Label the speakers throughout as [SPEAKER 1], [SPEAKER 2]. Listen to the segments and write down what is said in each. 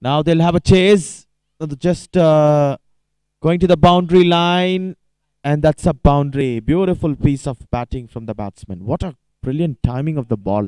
[SPEAKER 1] Now they'll have a chase. Just going to the boundary line. And that's a boundary. Beautiful piece of batting from the batsman. What a brilliant timing of the ball.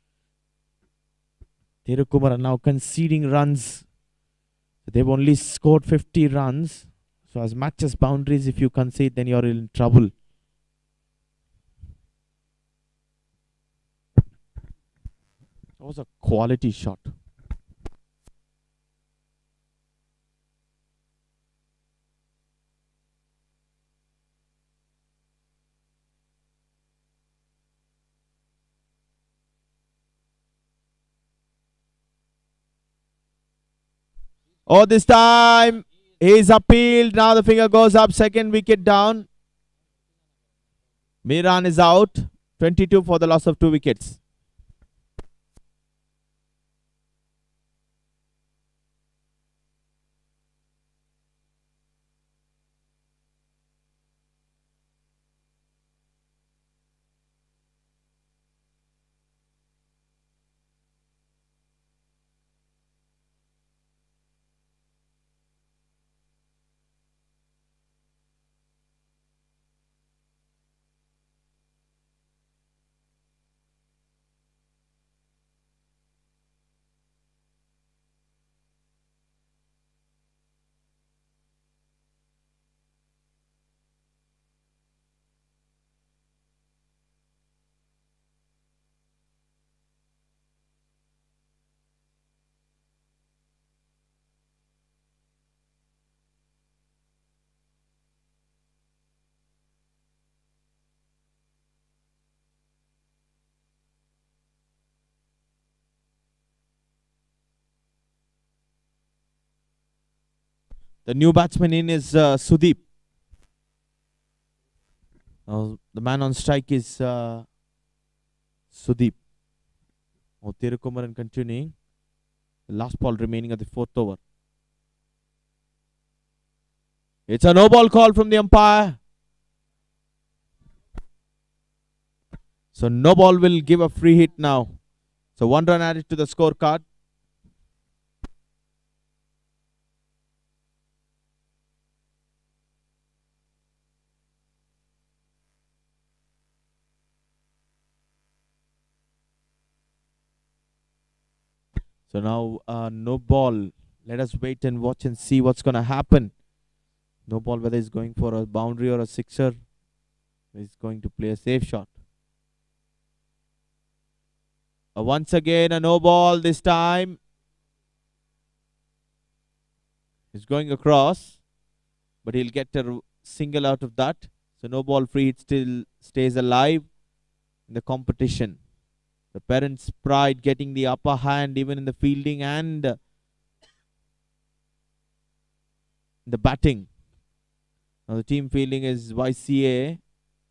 [SPEAKER 1] Thirukumar now conceding runs. They've only scored 50 runs. So as much as boundaries, if you concede, then you're in trouble. That was a quality shot. Oh, this time he's appealed. Now the finger goes up. Second wicket down. Miran is out. 22 for the loss of 2 wickets. The new batsman in is Sudeep. The man on strike is Sudeep. Oh, Thirukumaran continuing. The last ball remaining at the 4th over. It's a no ball call from the umpire. So no ball will give a free hit now. So 1 run added to the scorecard. So now no ball. Let us wait and watch and see what's going to happen. No ball, whether he's going for a boundary or a sixer. He's going to play a safe shot. Once again, a no ball this time. He's going across, but he'll get a single out of that. So no ball free hit still stays alive in the competition. The parents' pride getting the upper hand even in the fielding and the batting. Now the team fielding is YCA.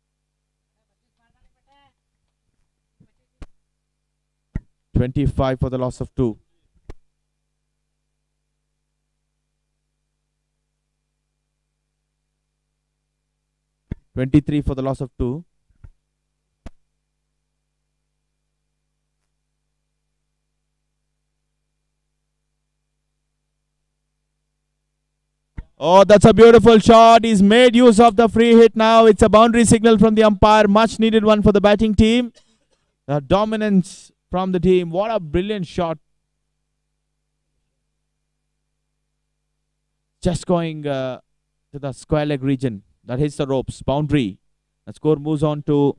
[SPEAKER 1] $25 for the loss of 2. $23 for the loss of 2. Oh, that's a beautiful shot. He's made use of the free hit now. It's a boundary signal from the umpire. Much needed one for the batting team. The dominance from the team. What a brilliant shot. Just going to the square leg region. That hits the ropes. Boundary. The score moves on to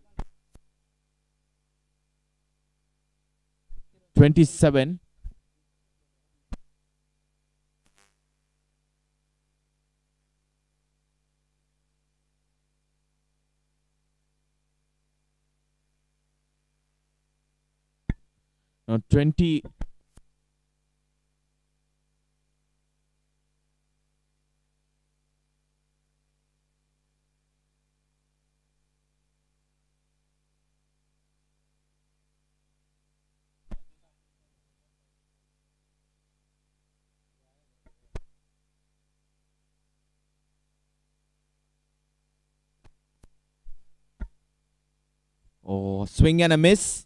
[SPEAKER 1] 27. Now 20. Oh, swing and a miss.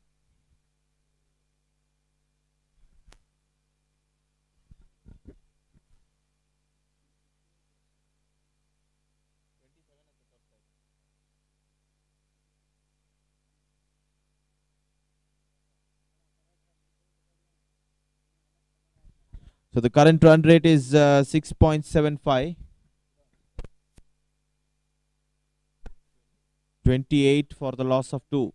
[SPEAKER 1] So the current run rate is 6.75. 28 for the loss of 2.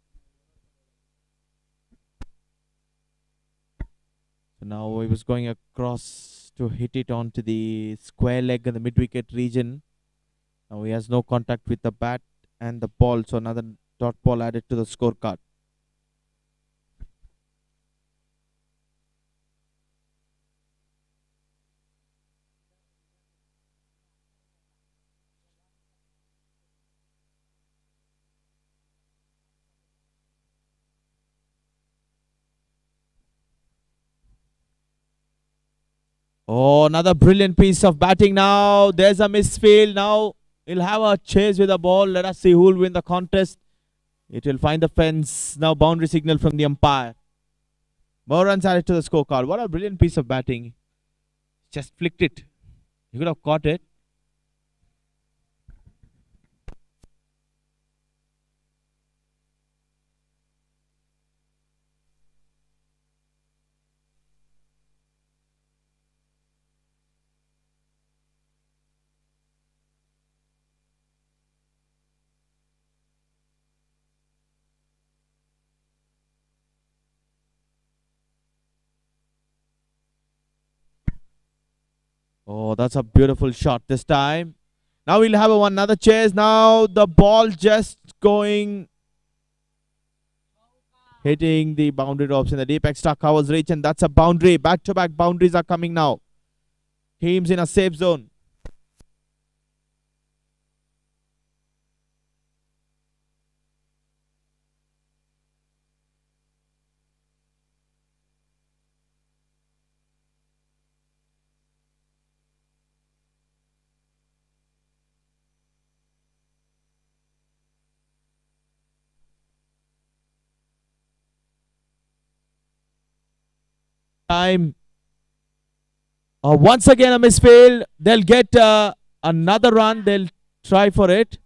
[SPEAKER 1] So now he was going across to hit it onto the square leg in the mid-wicket region. Now he has no contact with the bat and the ball. So another dot ball added to the scorecard. Oh, another brilliant piece of batting now. There's a misfield. Now he'll have a chase with the ball. Let us see who will win the contest. It will find the fence. Now boundary signal from the umpire. More runs added to the scorecard. What a brilliant piece of batting. Just flicked it. He could have caught it. Oh, that's a beautiful shot this time. Now we'll have another chase. Now the ball just going, hitting the boundary ropes in the deep extra covers reach, and that's a boundary. Back-to-back boundaries are coming now. Teams in a safe zone. Time. Once again a misfield. They'll get another run. They'll try for it.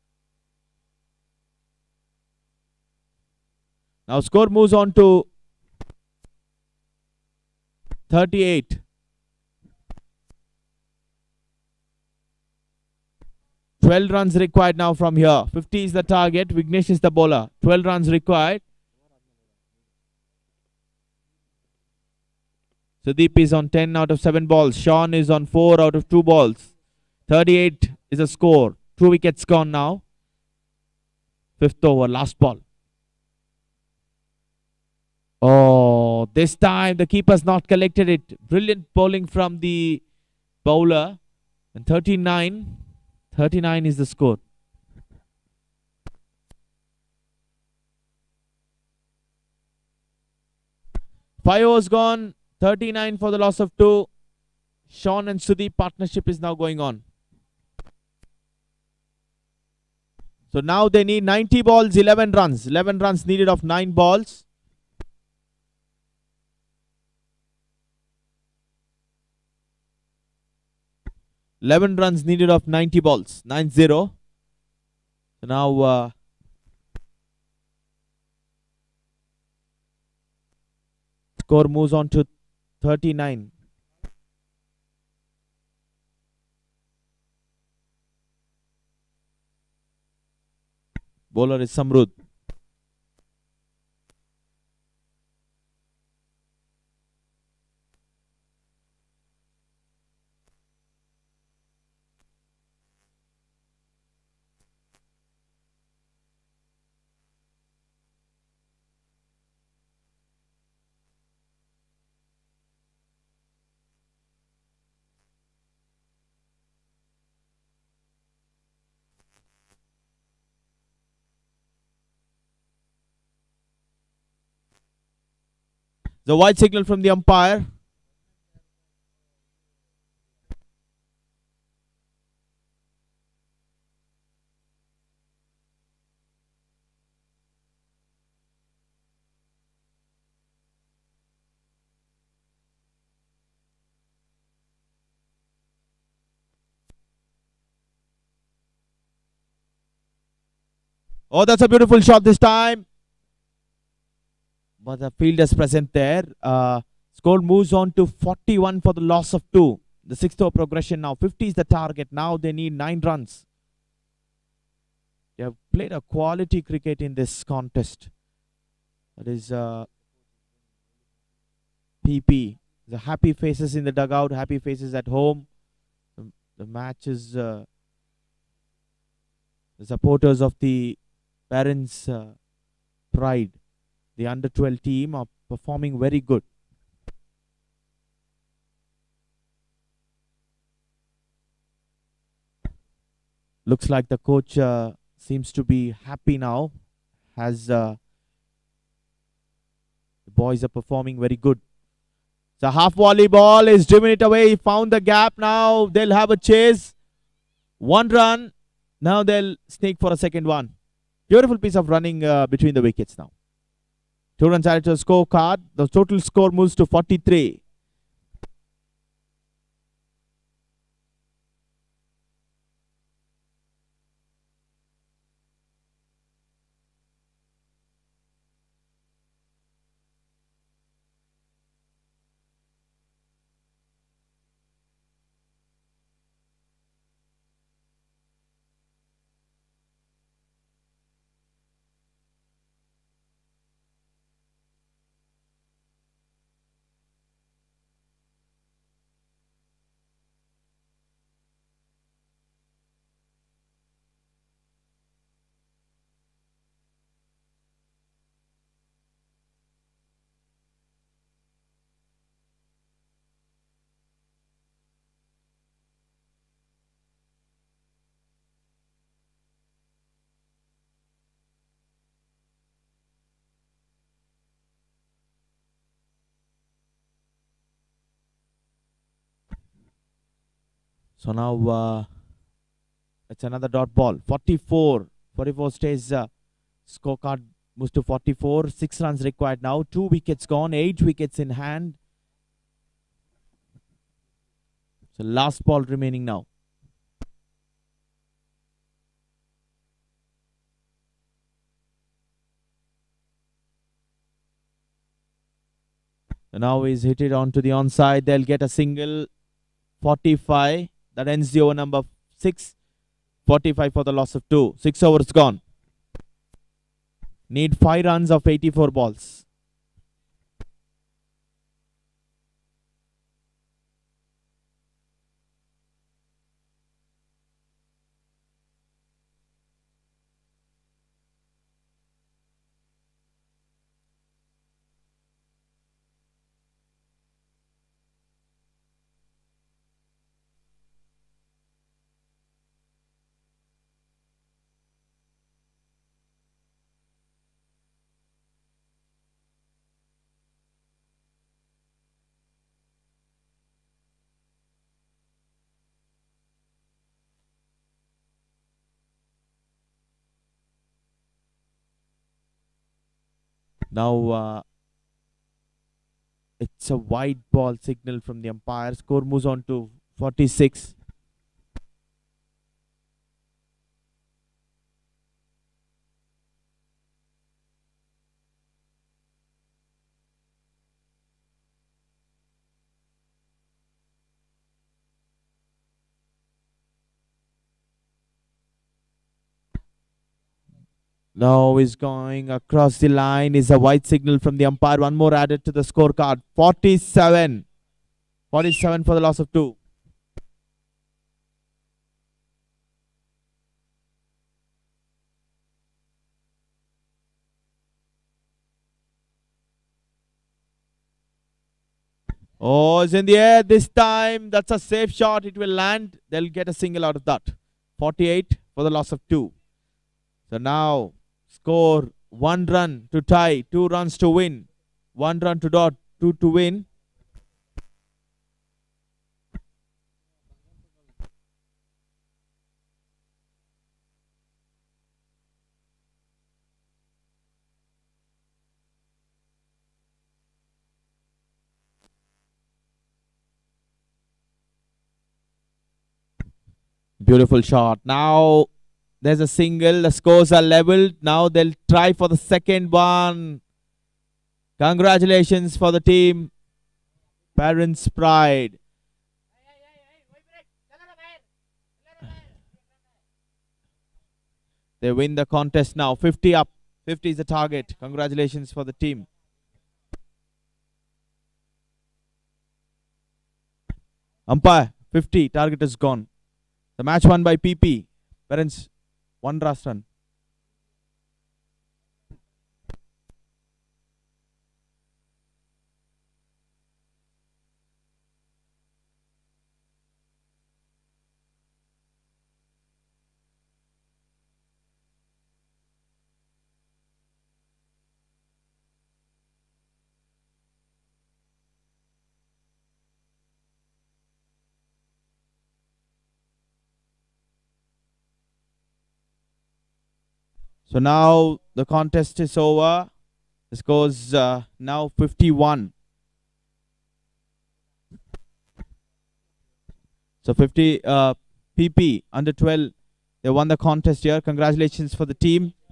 [SPEAKER 1] Now score moves on to 38. 12 runs required now from here. 50 is the target. Vignesh is the bowler. 12 runs required. Sudeep is on 10 out of 7 balls. Sean is on 4 out of 2 balls. 38 is a score. 2 wickets gone now. 5th over, last ball. Oh, this time the keeper's not collected it. Brilliant bowling from the bowler. And 39 is the score. 5 overs gone. 39 for the loss of 2. Sean and Sudeep partnership is now going on. So now they need 90 balls, 11 runs. 11 runs needed of 9 balls. Eleven runs needed of 90 balls. 9-0. So now score moves on to 39. Bowler is Samrud. The white signal from the umpire. Oh, that's a beautiful shot this time. But the field is present there. Score moves on to 41 for the loss of 2. The 6th over progression now. 50 is the target. Now they need 9 runs. They have played a quality cricket in this contest. That is PP. The happy faces in the dugout, happy faces at home. The match is the supporters of the parents' pride. The under 12 team are performing very good. Looks like the coach seems to be happy now, as the boys are performing very good. The half volley ball is driven it away. He found the gap. Now they'll have a chase. 1 run. Now they'll sneak for a second one. Beautiful piece of running between the wickets now. 2 runs added to the scorecard. The total score moves to 43. So now it's another dot ball. 44. 44 stays. Scorecard moves to 44. 6 runs required now. 2 wickets gone. 8 wickets in hand. So last ball remaining now. And now he's hit it onto the onside. They'll get a single. 45. That ends the over number 6. 45 for the loss of 2. 6 overs gone. Need 5 runs of 84 balls. Now it's a wide ball signal from the umpire. Score moves on to 46. Now is going across the line. Is a white signal from the umpire. 1 more added to the scorecard. 47. 47 for the loss of 2. Oh, it's in the air this time. That's a safe shot. It will land. They'll get a single out of that. 48 for the loss of 2. So now score 1 run to tie, 2 runs to win, 1 run to dot, 2 to win. Beautiful shot. Now there's a single. The scores are leveled. Now they'll try for the second one. Congratulations for the team. Parents' pride. They win the contest now. 50 up. 50 is the target. Congratulations for the team. Umpire, 50. Target is gone. The match won by PP. Parents, 1 last run. So now the contest is over. The score's now 51. So 50 PP under 12. They won the contest here. Congratulations for the team.